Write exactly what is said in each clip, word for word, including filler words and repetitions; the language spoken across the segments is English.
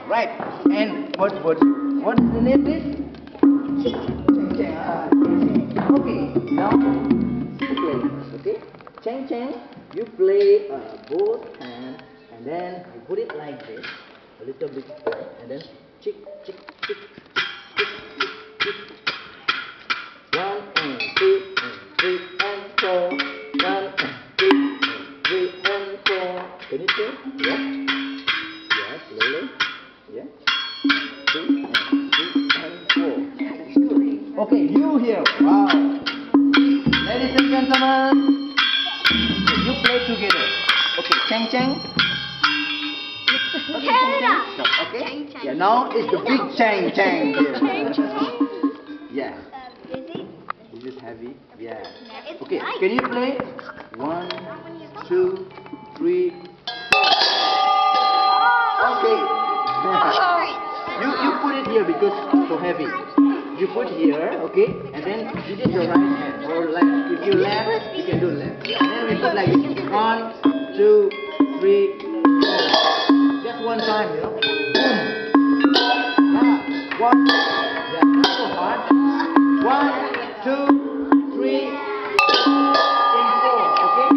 Right. And what what what is the name this? Cheng cheng. Ah, okay. Now play. Okay. Cheng cheng. You play uh, both hands and then you put it like this, a little bit, and then chick chick chick chick chick chick. One and two and three and four. One and two and three and four. Can you play? Yeah. Yeah. Slowly. Yeah. Two and three and four. Good. Okay. You here. Wow. Ladies and gentlemen, you play together. Okay. Cheng cheng. Okay. Cheng cheng. No, okay. Yeah. Now it's the big cheng cheng here. Yeah. Is it heavy? Yeah. Okay, can you play? One, two, three, four. Okay. you you put it here because it's so heavy. You put here, okay, and then this is your right hand or left. If you left, you can do left. And then we put like this. One, two, three, four. Just one time, you know. Boom. Yeah. One. Yeah. Not so hard. One, two, three, and four. Okay.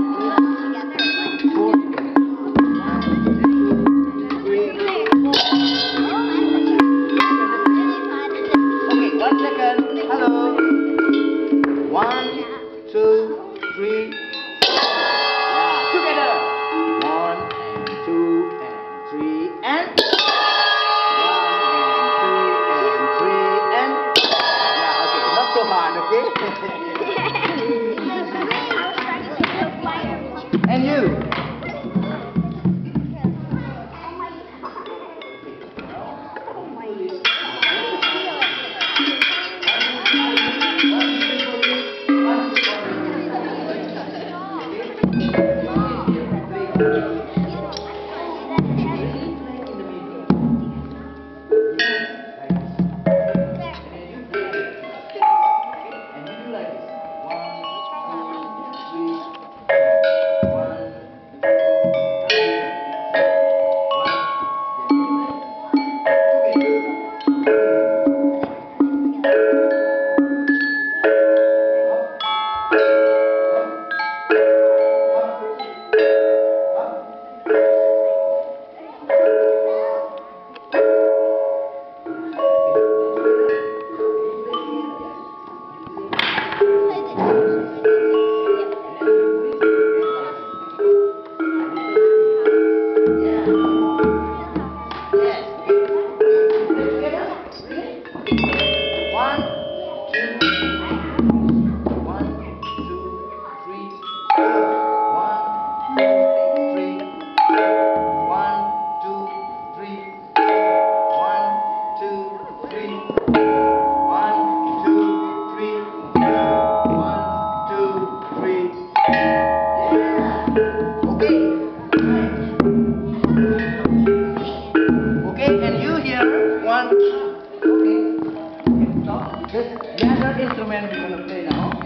Four together. One, two, three, four. Okay. One second. Hello. One, two, three. Yeah. Together. One and two and three and. So hard, okay? And you? Okay, and you here one. Okay. The other instrument we're gonna play now.